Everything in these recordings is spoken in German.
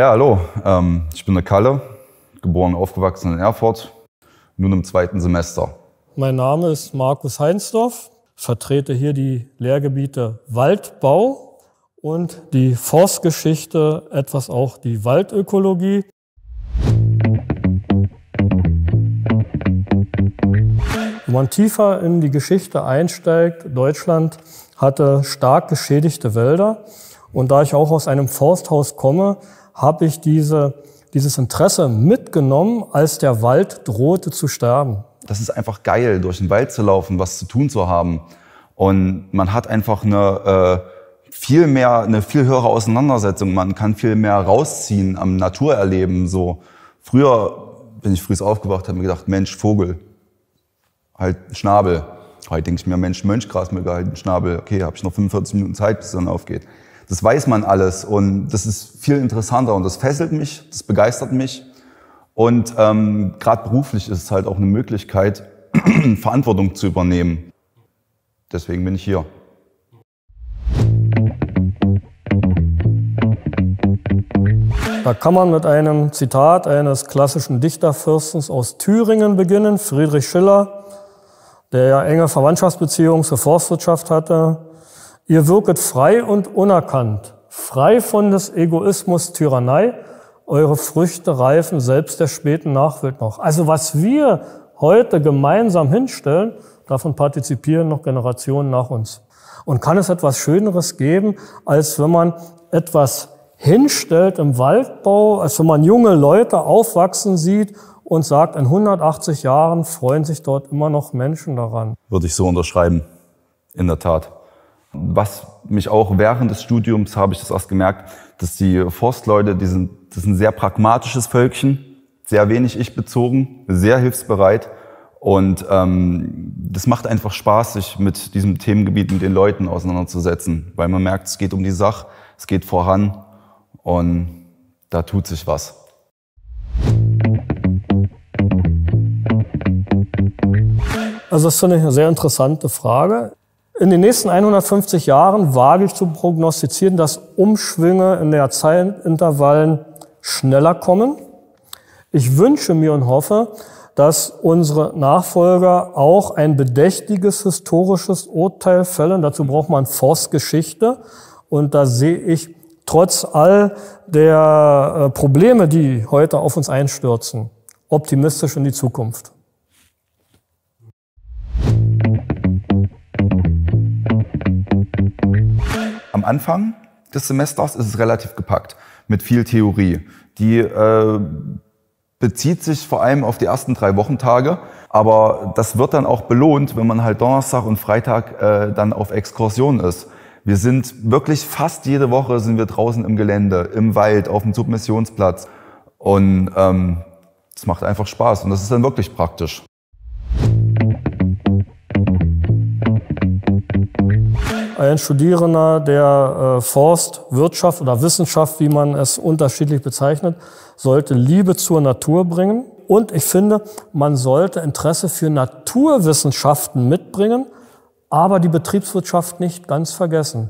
Ja, hallo. Ich bin der Kalle, geboren und aufgewachsen in Erfurt, nun im 2. Semester. Mein Name ist Markus Heinsdorf, vertrete hier die Lehrgebiete Waldbau und die Forstgeschichte, etwas auch die Waldökologie. Wenn man tiefer in die Geschichte einsteigt, Deutschland hatte stark geschädigte Wälder. Und da ich auch aus einem Forsthaus komme, habe ich dieses Interesse mitgenommen, als der Wald drohte zu sterben. Das ist einfach geil, durch den Wald zu laufen, was zu tun zu haben. Und man hat einfach eine viel höhere Auseinandersetzung. Man kann viel mehr rausziehen am Naturerleben. So früher bin ich früh aufgewacht, habe mir gedacht, Mensch, Vogel, halt Schnabel. Heute denke ich mir, Mensch, Mönchgrasmücke, halt einen Schnabel. Okay, habe ich noch 45 Minuten Zeit, bis es dann aufgeht. Das weiß man alles und das ist viel interessanter und das fesselt mich, das begeistert mich. Und gerade beruflich ist es halt auch eine Möglichkeit, Verantwortung zu übernehmen. Deswegen bin ich hier. Da kann man mit einem Zitat eines klassischen Dichterfürstens aus Thüringen beginnen, Friedrich Schiller, der ja enge Verwandtschaftsbeziehungen zur Forstwirtschaft hatte. Ihr wirket frei und unerkannt, frei von des Egoismus Tyrannei, eure Früchte reifen selbst der späten Nachwelt noch. Also was wir heute gemeinsam hinstellen, davon partizipieren noch Generationen nach uns. Und kann es etwas Schöneres geben, als wenn man etwas hinstellt im Waldbau, als wenn man junge Leute aufwachsen sieht und sagt, in 180 Jahren freuen sich dort immer noch Menschen daran. Würde ich so unterschreiben, in der Tat. Was mich auch während des Studiums, habe ich das erst gemerkt, dass die Forstleute, das ist ein sehr pragmatisches Völkchen, sehr wenig ich-bezogen, sehr hilfsbereit. Und das macht einfach Spaß, sich mit diesem Themengebiet, mit den Leuten auseinanderzusetzen, weil man merkt, es geht um die Sache, es geht voran und da tut sich was. Also das finde ich eine sehr interessante Frage. In den nächsten 150 Jahren wage ich zu prognostizieren, dass Umschwünge in der Zeitintervallen schneller kommen. Ich wünsche mir und hoffe, dass unsere Nachfolger auch ein bedächtiges historisches Urteil fällen. Dazu braucht man Forstgeschichte. Und da sehe ich trotz all der Probleme, die heute auf uns einstürzen, optimistisch in die Zukunft. Am Anfang des Semesters ist es relativ gepackt mit viel Theorie. Die bezieht sich vor allem auf die ersten 3 Wochentage, aber das wird dann auch belohnt, wenn man halt Donnerstag und Freitag dann auf Exkursion ist. Wir sind wirklich fast jede Woche sind wir draußen im Gelände, im Wald, auf dem Submissionsplatz und es macht einfach Spaß und das ist dann wirklich praktisch. Ein Studierender der Forstwirtschaft oder Wissenschaft, wie man es unterschiedlich bezeichnet, sollte Liebe zur Natur bringen. Und ich finde, man sollte Interesse für Naturwissenschaften mitbringen, aber die Betriebswirtschaft nicht ganz vergessen.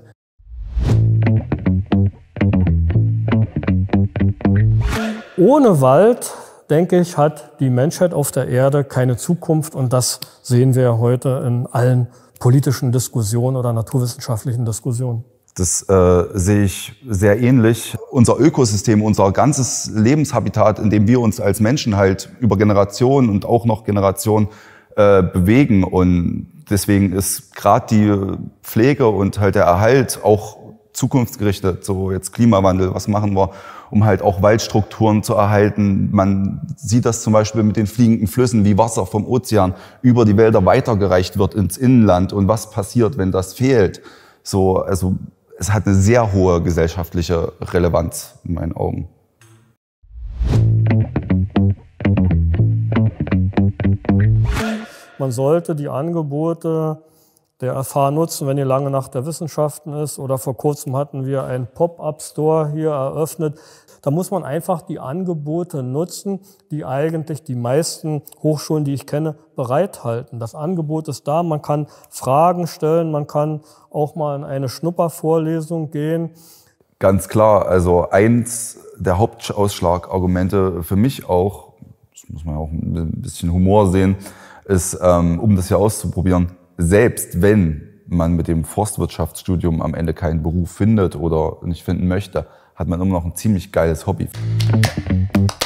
Ohne Wald, denke ich, hat die Menschheit auf der Erde keine Zukunft. Und das sehen wir heute in allen politischen Diskussionen oder naturwissenschaftlichen Diskussionen. Das sehe ich sehr ähnlich. Unser Ökosystem, unser ganzes Lebenshabitat, in dem wir uns als Menschen halt über Generationen und auch noch Generationen bewegen. Und deswegen ist gerade die Pflege und halt der Erhalt auch zukunftsgerichtet, so jetzt Klimawandel, was machen wir, um halt auch Waldstrukturen zu erhalten. Man sieht das zum Beispiel mit den fliegenden Flüssen, wie Wasser vom Ozean über die Wälder weitergereicht wird ins Inland und was passiert, wenn das fehlt. So, also es hat eine sehr hohe gesellschaftliche Relevanz in meinen Augen. Man sollte die Angebote der FH nutzen, wenn ihr lange nach der Wissenschaften ist. Oder vor kurzem hatten wir einen Pop-up-Store hier eröffnet. Da muss man einfach die Angebote nutzen, die eigentlich die meisten Hochschulen, die ich kenne, bereithalten. Das Angebot ist da, man kann Fragen stellen, man kann auch mal in eine Schnuppervorlesung gehen. Ganz klar, also eins der Hauptausschlagargumente für mich auch, das muss man auch ein bisschen Humor sehen, ist, um das hier auszuprobieren, selbst wenn man mit dem Forstwirtschaftsstudium am Ende keinen Beruf findet oder nicht finden möchte, hat man immer noch ein ziemlich geiles Hobby.